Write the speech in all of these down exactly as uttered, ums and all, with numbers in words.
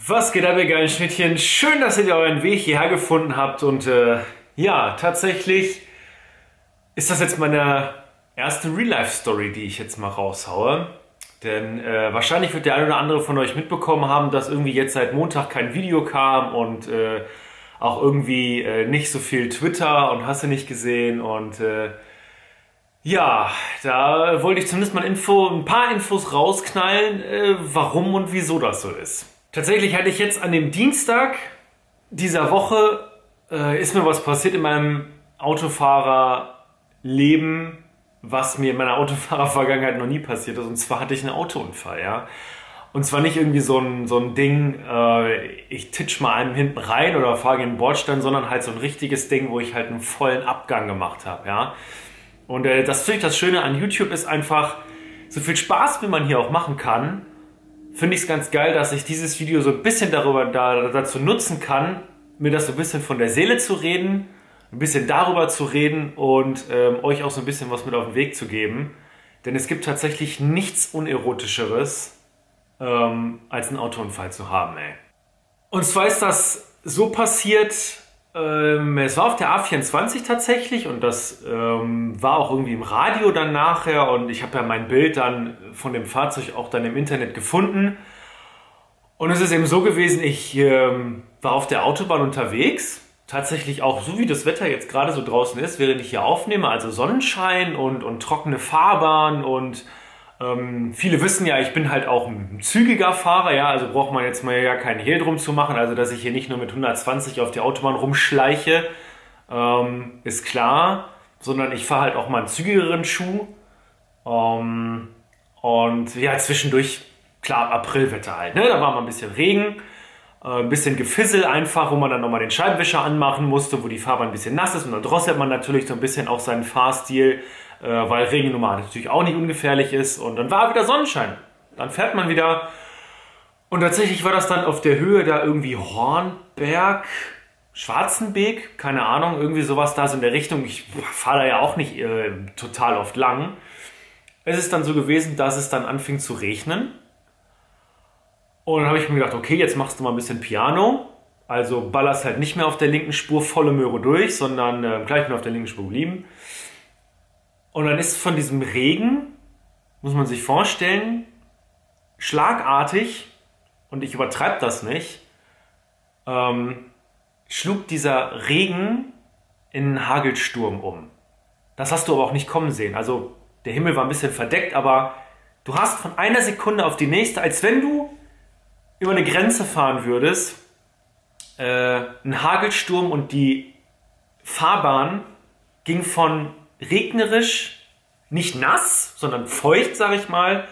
Was geht ab, ihr geilen Schnittchen? Schön, dass ihr euren Weg hierher gefunden habt und äh, ja, tatsächlich ist das jetzt meine erste Real-Life-Story, die ich jetzt mal raushaue. Denn äh, wahrscheinlich wird der eine oder andere von euch mitbekommen haben, dass irgendwie jetzt seit Montag kein Video kam und äh, auch irgendwie äh, nicht so viel Twitter und hast du nicht gesehen und äh, ja, da wollte ich zumindest mal Info, ein paar Infos rausknallen, äh, warum und wieso das so ist. Tatsächlich hatte ich jetzt an dem Dienstag dieser Woche, äh, ist mir was passiert in meinem Autofahrerleben, was mir in meiner Autofahrervergangenheit noch nie passiert ist. Und zwar hatte ich einen Autounfall, ja. Und zwar nicht irgendwie so ein, so ein Ding, äh, ich titsch mal einem hinten rein oder fahre gegen den Bordstein, sondern halt so ein richtiges Ding, wo ich halt einen vollen Abgang gemacht habe, ja. Und äh, das finde ich das Schöne an YouTube ist einfach, so viel Spaß, wie man hier auch machen kann, finde ich es ganz geil, dass ich dieses Video so ein bisschen darüber da, dazu nutzen kann, mir das so ein bisschen von der Seele zu reden, ein bisschen darüber zu reden und ähm, euch auch so ein bisschen was mit auf den Weg zu geben. Denn es gibt tatsächlich nichts Unerotischeres, ähm, als einen Autounfall zu haben, ey. Und zwar ist das so passiert, ähm, es war auf der A vierundzwanzig tatsächlich und das ähm, war auch irgendwie im Radio dann nachher und ich habe ja mein Bild dann von dem Fahrzeug auch dann im Internet gefunden. Und es ist eben so gewesen, ich ähm, war auf der Autobahn unterwegs, tatsächlich auch so wie das Wetter jetzt gerade so draußen ist, während ich hier aufnehme, also Sonnenschein und, und trockene Fahrbahn und ähm, viele wissen ja, ich bin halt auch ein zügiger Fahrer, ja, also braucht man jetzt mal ja keinen Hehl drum zu machen, also dass ich hier nicht nur mit hundertzwanzig auf die Autobahn rumschleiche, ähm, ist klar, sondern ich fahre halt auch mal einen zügigeren Schuh ähm, und ja, zwischendurch, klar, Aprilwetter halt, ne, da war mal ein bisschen Regen, äh, ein bisschen Gefissel einfach, wo man dann nochmal den Scheibenwischer anmachen musste, wo die Fahrbahn ein bisschen nass ist und dann drosselt man natürlich so ein bisschen auch seinen Fahrstil, weil Regen normal natürlich auch nicht ungefährlich ist und dann war wieder Sonnenschein. Dann fährt man wieder und tatsächlich war das dann auf der Höhe da irgendwie Hornberg, Schwarzenbeek, keine Ahnung, irgendwie sowas da so in der Richtung. Ich fahre da ja auch nicht äh, total oft lang. Es ist dann so gewesen, dass es dann anfing zu regnen und dann habe ich mir gedacht, okay, jetzt machst du mal ein bisschen Piano. Also ballerst halt nicht mehr auf der linken Spur volle Möhre durch, sondern äh, gleich nur auf der linken Spur geblieben. Und dann ist von diesem Regen, muss man sich vorstellen, schlagartig, und ich übertreibe das nicht, ähm, schlug dieser Regen in einen Hagelsturm um. Das hast du aber auch nicht kommen sehen. Also der Himmel war ein bisschen verdeckt, aber du hast von einer Sekunde auf die nächste, als wenn du über eine Grenze fahren würdest, äh, einen Hagelsturm und die Fahrbahn ging von regnerisch, nicht nass, sondern feucht, sage ich mal.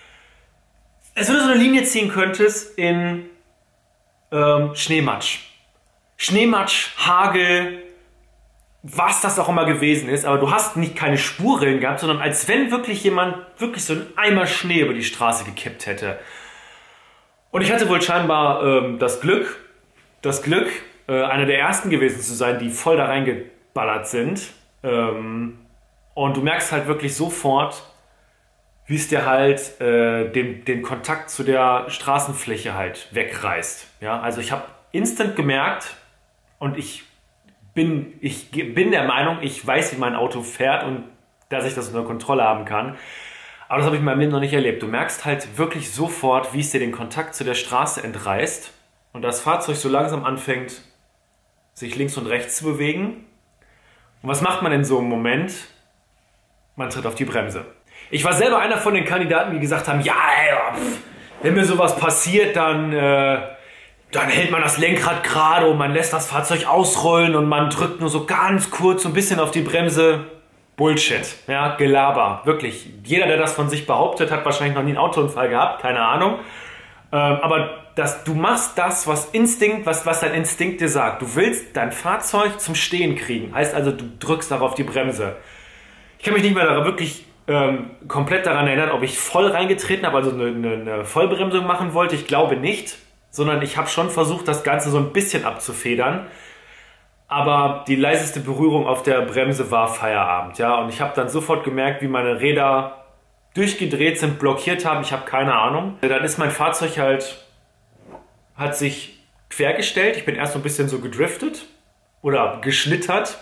Als wenn du so eine Linie ziehen könntest in ähm, Schneematsch. Schneematsch, Hagel, was das auch immer gewesen ist, aber du hast nicht keine Spurrillen gehabt, sondern als wenn wirklich jemand wirklich so einen Eimer Schnee über die Straße gekippt hätte. Und ich hatte wohl scheinbar ähm, das Glück, das Glück, äh, einer der ersten gewesen zu sein, die voll da reingeballert sind. Ähm, und du merkst halt wirklich sofort, wie es dir halt äh, den, den Kontakt zu der Straßenfläche halt wegreißt. Ja, also ich habe instant gemerkt und ich bin, ich bin der Meinung, ich weiß, wie mein Auto fährt und dass ich das unter Kontrolle haben kann. Aber das habe ich in meinem Leben noch nicht erlebt. Du merkst halt wirklich sofort, wie es dir den Kontakt zu der Straße entreißt und das Fahrzeug so langsam anfängt, sich links und rechts zu bewegen. Und was macht man in so einem Moment? Man tritt auf die Bremse. Ich war selber einer von den Kandidaten, die gesagt haben, ja, ey, pff, wenn mir sowas passiert, dann, äh, dann hält man das Lenkrad gerade und man lässt das Fahrzeug ausrollen und man drückt nur so ganz kurz so ein bisschen auf die Bremse. Bullshit, ja, Gelaber, wirklich. Jeder, der das von sich behauptet, hat wahrscheinlich noch nie einen Autounfall gehabt, keine Ahnung. Ähm, aber das, du machst das, was Instinkt, was, was dein Instinkt dir sagt. Du willst dein Fahrzeug zum Stehen kriegen. Heißt also, du drückst darauf die Bremse. Ich kann mich nicht mehr daran wirklich ähm, komplett daran erinnern, ob ich voll reingetreten habe, also eine, eine, eine Vollbremsung machen wollte. Ich glaube nicht, sondern ich habe schon versucht, das Ganze so ein bisschen abzufedern. Aber die leiseste Berührung auf der Bremse war Feierabend. Ja? Und ich habe dann sofort gemerkt, wie meine Räder durchgedreht sind, blockiert haben. Ich habe keine Ahnung. Dann ist mein Fahrzeug halt hat sich quergestellt. Ich bin erst so ein bisschen so gedriftet oder geschlittert.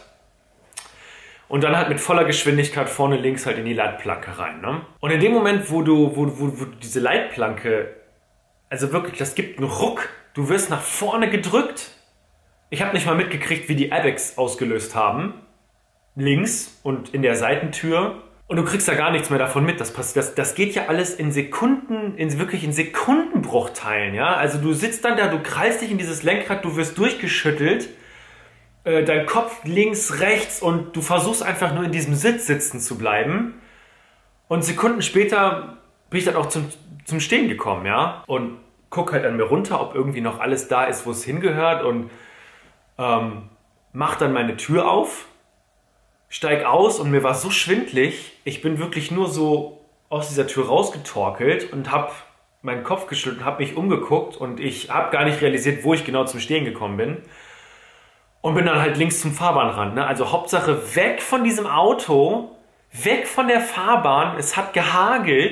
Und dann halt mit voller Geschwindigkeit vorne links halt in die Leitplanke rein. Ne? Und in dem Moment, wo du, wo, wo, wo diese Leitplanke, also wirklich, das gibt einen Ruck. Du wirst nach vorne gedrückt. Ich habe nicht mal mitgekriegt, wie die Airbags ausgelöst haben. Links und in der Seitentür. Und du kriegst da gar nichts mehr davon mit. Das, das, das geht ja alles in Sekunden, in, wirklich in Sekundenbruchteilen. Ja? Also du sitzt dann da, du kreist dich in dieses Lenkrad, du wirst durchgeschüttelt. Dein Kopf links, rechts und du versuchst einfach nur in diesem Sitz sitzen zu bleiben. Und Sekunden später bin ich dann auch zum, zum Stehen gekommen, ja. Und guck halt an mir runter, ob irgendwie noch alles da ist, wo es hingehört und ähm, mach dann meine Tür auf, steig aus und mir war so schwindlig. Ich bin wirklich nur so aus dieser Tür rausgetorkelt und hab meinen Kopf geschüttelt und hab mich umgeguckt und ich hab gar nicht realisiert, wo ich genau zum Stehen gekommen bin. Und bin dann halt links zum Fahrbahnrand. Ne? Also Hauptsache weg von diesem Auto, weg von der Fahrbahn. Es hat gehagelt.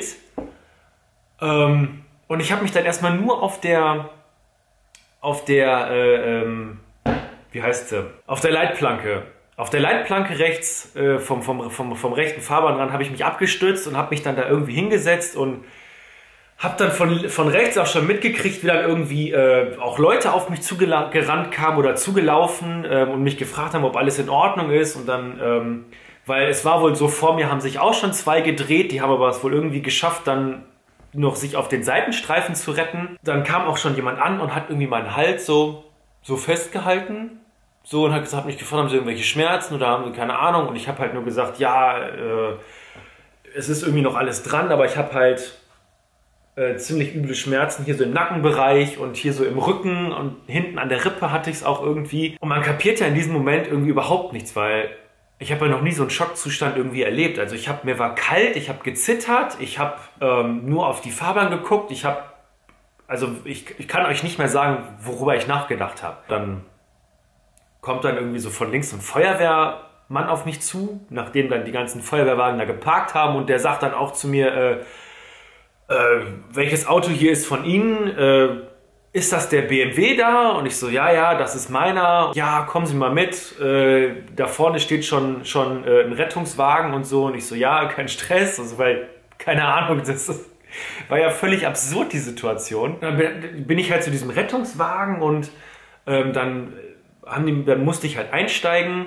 Ähm, und ich habe mich dann erstmal nur auf der, auf der, äh, ähm, wie heißt sie? Auf der Leitplanke. Auf der Leitplanke rechts, äh, vom, vom, vom, vom rechten Fahrbahnrand habe ich mich abgestützt und habe mich dann da irgendwie hingesetzt und hab dann von, von rechts auch schon mitgekriegt, wie dann irgendwie äh, auch Leute auf mich zugerannt kamen oder zugelaufen ähm, und mich gefragt haben, ob alles in Ordnung ist. Und dann, ähm, weil es war wohl so, vor mir haben sich auch schon zwei gedreht, die haben aber es wohl irgendwie geschafft, dann noch sich auf den Seitenstreifen zu retten. Dann kam auch schon jemand an und hat irgendwie meinen Hals so, so festgehalten. So und hat gesagt, mich gefragt, haben sie irgendwelche Schmerzen oder haben sie keine Ahnung. Und ich habe halt nur gesagt, ja, äh, es ist irgendwie noch alles dran, aber ich habe halt Äh, ziemlich üble Schmerzen hier so im Nackenbereich und hier so im Rücken und hinten an der Rippe hatte ich es auch irgendwie. Und man kapiert ja in diesem Moment irgendwie überhaupt nichts, weil ich habe ja noch nie so einen Schockzustand irgendwie erlebt. Also ich habe, mir war kalt, ich habe gezittert, ich habe ähm, nur auf die Fahrbahn geguckt, ich habe, also ich, ich kann euch nicht mehr sagen, worüber ich nachgedacht habe. Dann kommt dann irgendwie so von links ein Feuerwehrmann auf mich zu, nachdem dann die ganzen Feuerwehrwagen da geparkt haben und der sagt dann auch zu mir, äh, Äh, welches Auto hier ist von Ihnen? Äh, ist das der B M W da? Und ich so, ja, ja, das ist meiner. Ja, kommen Sie mal mit. Äh, da vorne steht schon, schon äh, ein Rettungswagen und so. Und ich so, ja, kein Stress. Also, weil, keine Ahnung, das ist, war ja völlig absurd, die Situation. Dann bin ich halt zu diesem Rettungswagen und ähm, dann, haben die, dann musste ich halt einsteigen.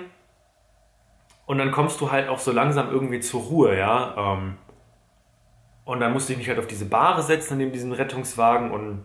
Und dann kommst du halt auch so langsam irgendwie zur Ruhe, ja. Ähm, Und dann musste ich mich halt auf diese Bahre setzen neben diesem Rettungswagen und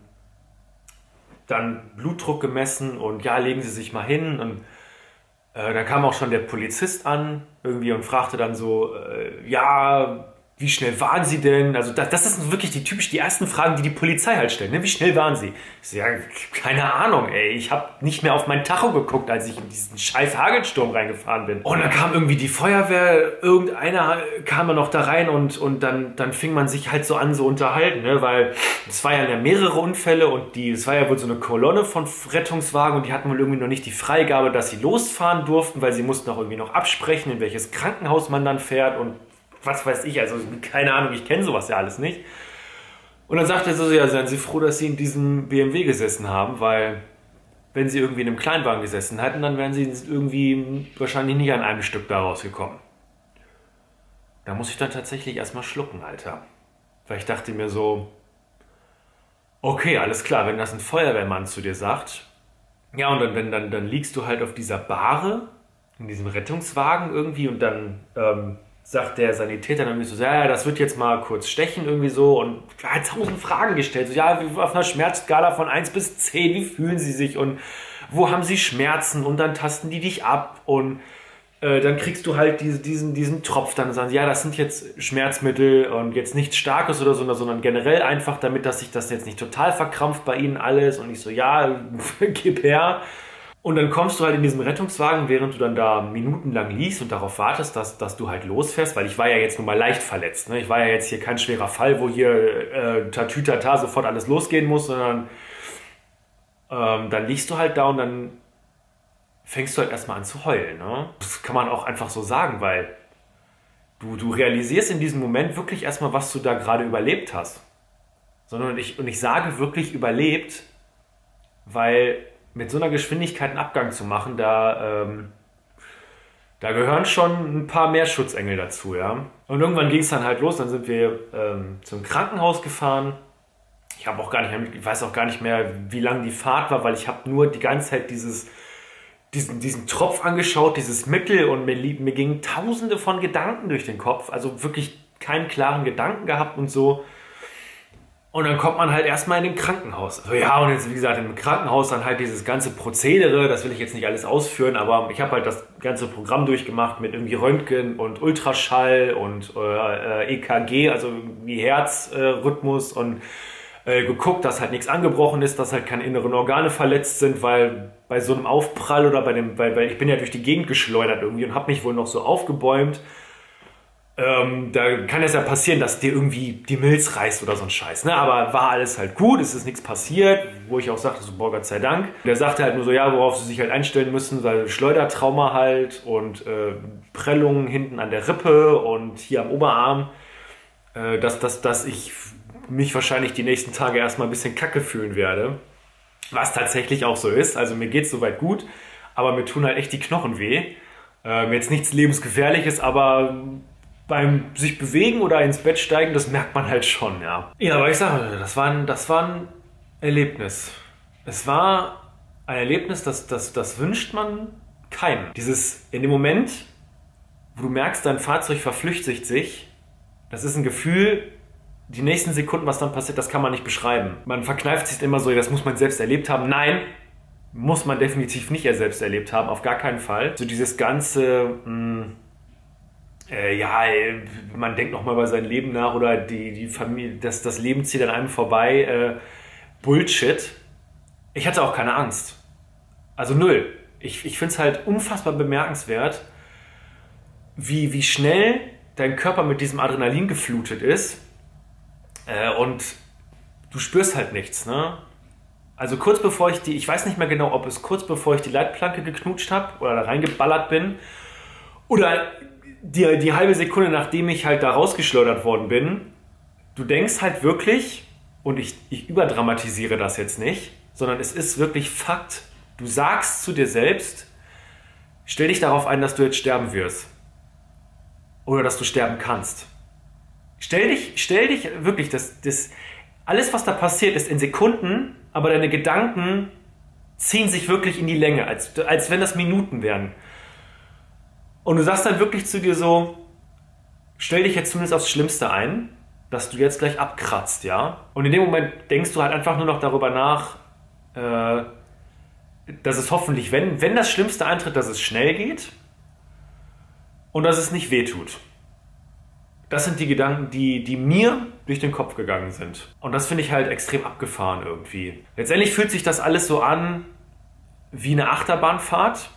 dann Blutdruck gemessen und ja, legen Sie sich mal hin. Und äh, dann kam auch schon der Polizist an irgendwie und fragte dann so, äh, ja, wie schnell waren Sie denn? Also das, das sind wirklich die typisch die ersten Fragen, die die Polizei halt stellt. Ne? Wie schnell waren Sie? Ich so, ja, keine Ahnung, ey. Ich habe nicht mehr auf mein Tacho geguckt, als ich in diesen scheiß Hagelsturm reingefahren bin. Und dann kam irgendwie die Feuerwehr, irgendeiner kam dann noch da rein und, und dann, dann fing man sich halt so an, so unterhalten, ne? Weil es war ja mehrere Unfälle und die, es war ja wohl so eine Kolonne von Rettungswagen und die hatten wohl irgendwie noch nicht die Freigabe, dass sie losfahren durften, weil sie mussten auch irgendwie noch absprechen, in welches Krankenhaus man dann fährt und was weiß ich, also keine Ahnung, ich kenne sowas ja alles nicht. Und dann sagt er so, ja, seien Sie froh, dass Sie in diesem B M W gesessen haben, weil wenn Sie irgendwie in einem Kleinwagen gesessen hätten, dann wären Sie irgendwie wahrscheinlich nicht an einem Stück da rausgekommen. Da muss ich dann tatsächlich erstmal schlucken, Alter. Weil ich dachte mir so, okay, alles klar, wenn das ein Feuerwehrmann zu dir sagt, ja, und dann, wenn, dann, dann liegst du halt auf dieser Bahre, in diesem Rettungswagen irgendwie und dann ähm, sagt der Sanitäter dann irgendwie so, ja, das wird jetzt mal kurz stechen irgendwie so und er hat tausend Fragen gestellt. So, ja, auf einer Schmerzskala von eins bis zehn, wie fühlen Sie sich und wo haben Sie Schmerzen und dann tasten die dich ab und äh, dann kriegst du halt diese, diesen, diesen Tropf, dann sagen sie, ja, das sind jetzt Schmerzmittel und jetzt nichts Starkes oder so, sondern generell einfach, damit dass sich das jetzt nicht total verkrampft bei Ihnen alles und ich so, ja, gib her. Und dann kommst du halt in diesem Rettungswagen, während du dann da minutenlang liegst und darauf wartest, dass, dass du halt losfährst, weil ich war ja jetzt nur mal leicht verletzt. Ne? Ich war ja jetzt hier kein schwerer Fall, wo hier äh, tatütata sofort alles losgehen muss, sondern ähm, dann liegst du halt da und dann fängst du halt erstmal an zu heulen. Ne? Das kann man auch einfach so sagen, weil du, du realisierst in diesem Moment wirklich erstmal, was du da gerade überlebt hast. Sondern ich, und ich sage wirklich überlebt, weil mit so einer Geschwindigkeit einen Abgang zu machen, da, ähm, da gehören schon ein paar mehr Schutzengel dazu, ja. Und irgendwann ging es dann halt los, dann sind wir ähm, zum Krankenhaus gefahren. Ich habe auch gar nicht mehr, ich weiß auch gar nicht mehr, wie lang die Fahrt war, weil ich habe nur die ganze Zeit dieses, diesen, diesen Tropf angeschaut, dieses Mittel, und mir, mir gingen tausende von Gedanken durch den Kopf, also wirklich keinen klaren Gedanken gehabt und so. Und dann kommt man halt erstmal in den Krankenhaus. Also ja, und jetzt wie gesagt im Krankenhaus dann halt dieses ganze Prozedere, das will ich jetzt nicht alles ausführen, aber ich habe halt das ganze Programm durchgemacht mit irgendwie Röntgen und Ultraschall und äh, E K G, also wie Herzrhythmus äh, und äh, geguckt, dass halt nichts angebrochen ist, dass halt keine inneren Organe verletzt sind, weil bei so einem Aufprall oder bei dem, weil, weil ich bin ja durch die Gegend geschleudert irgendwie und habe mich wohl noch so aufgebäumt. Ähm, da kann es ja passieren, dass dir irgendwie die Milz reißt oder so ein Scheiß, ne? Aber war alles halt gut, es ist nichts passiert, wo ich auch sagte, so boah, Gott sei Dank. Der sagte halt nur so, ja, worauf sie sich halt einstellen müssen, weil Schleudertrauma halt und äh, Prellungen hinten an der Rippe und hier am Oberarm, äh, dass, dass, dass ich mich wahrscheinlich die nächsten Tage erstmal ein bisschen kacke fühlen werde. Was tatsächlich auch so ist, also mir geht es soweit gut, aber mir tun halt echt die Knochen weh. Ähm, jetzt nichts lebensgefährliches, aber beim sich bewegen oder ins Bett steigen, das merkt man halt schon, ja. Ja, aber ich sage, das war ein, das war ein Erlebnis. Es war ein Erlebnis, das, das, das wünscht man keinem. Dieses, in dem Moment, wo du merkst, dein Fahrzeug verflüchtigt sich, das ist ein Gefühl, die nächsten Sekunden, was dann passiert, das kann man nicht beschreiben. Man verkneift sich immer so, das muss man selbst erlebt haben. Nein, muss man definitiv nicht selbst erlebt haben, auf gar keinen Fall. So dieses ganze... Mh, Äh, ja, man denkt nochmal über sein Leben nach oder die, die Familie, das, das Leben zieht an einem vorbei. Äh, Bullshit. Ich hatte auch keine Angst. Also null. Ich, ich finde es halt unfassbar bemerkenswert, wie, wie schnell dein Körper mit diesem Adrenalin geflutet ist äh, und du spürst halt nichts, ne? Also kurz bevor ich die, ich weiß nicht mehr genau, ob es kurz bevor ich die Leitplanke geknutscht habe oder da reingeballert bin oder Die, die halbe Sekunde, nachdem ich halt da rausgeschleudert worden bin, du denkst halt wirklich, und ich, ich überdramatisiere das jetzt nicht, sondern es ist wirklich Fakt, du sagst zu dir selbst, stell dich darauf ein, dass du jetzt sterben wirst. Oder dass du sterben kannst. Stell dich, stell dich wirklich, das, das, alles was da passiert ist in Sekunden, aber deine Gedanken ziehen sich wirklich in die Länge, als, als wenn das Minuten wären. Und du sagst dann wirklich zu dir so, stell dich jetzt zumindest aufs Schlimmste ein, dass du jetzt gleich abkratzt, ja? Und in dem Moment denkst du halt einfach nur noch darüber nach, äh, dass es hoffentlich, wenn, wenn das Schlimmste eintritt, dass es schnell geht und dass es nicht wehtut. Das sind die Gedanken, die, die mir durch den Kopf gegangen sind. Und das finde ich halt extrem abgefahren irgendwie. Letztendlich fühlt sich das alles so an wie eine Achterbahnfahrt,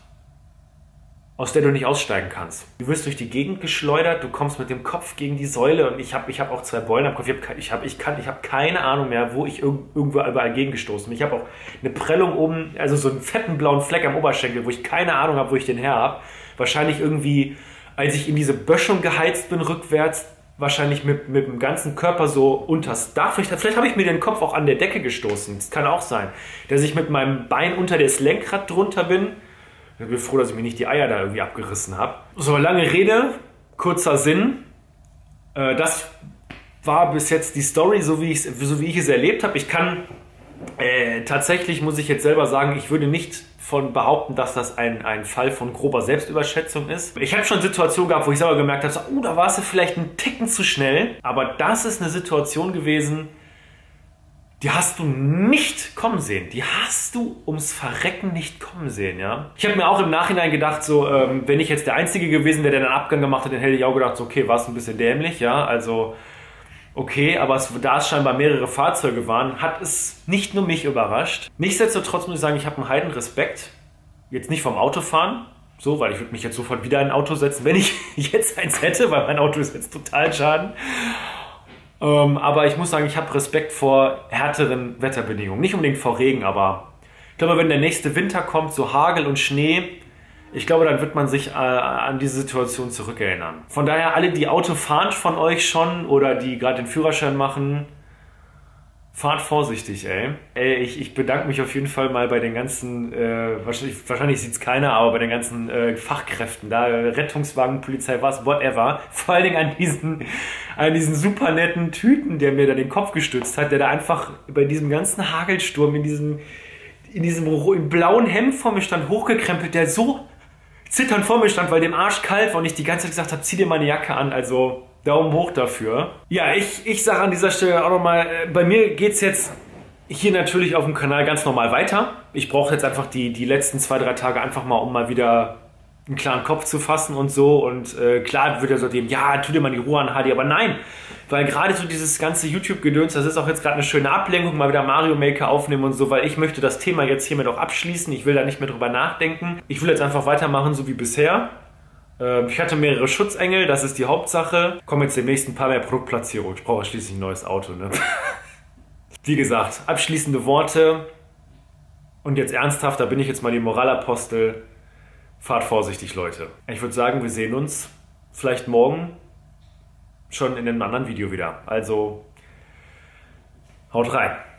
aus der du nicht aussteigen kannst. Du wirst durch die Gegend geschleudert, du kommst mit dem Kopf gegen die Säule und ich habe ich hab auch zwei Beulen am Kopf. Ich habe ich hab, ich kann, ich hab keine Ahnung mehr, wo ich irg irgendwo überall gegengestoßen bin. Ich habe auch eine Prellung oben, also so einen fetten blauen Fleck am Oberschenkel, wo ich keine Ahnung habe, wo ich den her habe. Wahrscheinlich irgendwie, als ich in diese Böschung geheizt bin, rückwärts, wahrscheinlich mit, mit dem ganzen Körper so unters Dach. Vielleicht, vielleicht habe ich mir den Kopf auch an der Decke gestoßen. Das kann auch sein. Dass ich mit meinem Bein unter das Lenkrad drunter bin. Ich bin froh, dass ich mir nicht die Eier da irgendwie abgerissen habe. So, lange Rede, kurzer Sinn. Äh, das war bis jetzt die Story, so wie, so wie ich es erlebt habe. Ich kann äh, tatsächlich, muss ich jetzt selber sagen, ich würde nicht von behaupten, dass das ein, ein Fall von grober Selbstüberschätzung ist. Ich habe schon Situationen gehabt, wo ich selber gemerkt habe, so, oh, da warst du vielleicht einen Ticken zu schnell. Aber das ist eine Situation gewesen, die hast du nicht kommen sehen. Die hast du ums Verrecken nicht kommen sehen, ja. Ich habe mir auch im Nachhinein gedacht, so, ähm, wenn ich jetzt der Einzige gewesen wäre, der den Abgang gemacht hat, dann hätte ich auch gedacht, so, okay, war es ein bisschen dämlich, ja. Also, okay, aber es, da es scheinbar mehrere Fahrzeuge waren, hat es nicht nur mich überrascht. Nichtsdestotrotz muss ich sagen, ich habe einen heiden Respekt. Jetzt nicht vom Autofahren, so, weil ich würde mich jetzt sofort wieder in ein Auto setzen, wenn ich jetzt eins hätte, weil mein Auto ist jetzt total schaden. Ähm, aber ich muss sagen, ich habe Respekt vor härteren Wetterbedingungen. Nicht unbedingt vor Regen, aber ich glaube, wenn der nächste Winter kommt, so Hagel und Schnee, ich glaube, dann wird man sich äh, an diese Situation zurückerinnern. Von daher, alle, die Auto fahren von euch schon oder die gerade den Führerschein machen, Fahrt vorsichtig, ey. Ey, ich, ich bedanke mich auf jeden Fall mal bei den ganzen, äh, wahrscheinlich, wahrscheinlich sieht es keiner, aber bei den ganzen äh, Fachkräften, da Rettungswagen, Polizei, was, whatever. Vor allen Dingen an diesen, an diesen super netten Typen, der mir da den Kopf gestützt hat, der da einfach bei diesem ganzen Hagelsturm in diesem, in diesem in blauen Hemd vor mir stand, hochgekrempelt, der so zitternd vor mir stand, weil dem Arsch kalt war und ich die ganze Zeit gesagt habe, zieh dir meine Jacke an, also Daumen hoch dafür. Ja, ich, ich sage an dieser Stelle auch nochmal, bei mir geht es jetzt hier natürlich auf dem Kanal ganz normal weiter. Ich brauche jetzt einfach die, die letzten zwei, drei Tage einfach mal, um mal wieder einen klaren Kopf zu fassen und so. Und äh, klar wird er so dem, ja, tu dir mal die Ruhe an, Hardy, aber nein, weil gerade so dieses ganze YouTube-Gedöns, das ist auch jetzt gerade eine schöne Ablenkung, mal wieder Mario Maker aufnehmen und so, weil ich möchte das Thema jetzt hiermit auch abschließen. Ich will da nicht mehr drüber nachdenken. Ich will jetzt einfach weitermachen, so wie bisher. Ich hatte mehrere Schutzengel, das ist die Hauptsache. Kommen jetzt demnächst ein paar mehr Produktplatzierungen. Ich brauche schließlich ein neues Auto, ne? Wie gesagt, abschließende Worte. Und jetzt ernsthaft, da bin ich jetzt mal die Moralapostel. Fahrt vorsichtig, Leute. Ich würde sagen, wir sehen uns vielleicht morgen schon in einem anderen Video wieder. Also, haut rein.